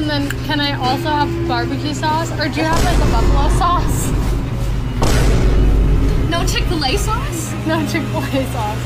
And then can I also have barbecue sauce? Or do you have like a buffalo sauce? No Chick-fil-A sauce? No Chick-fil-A sauce.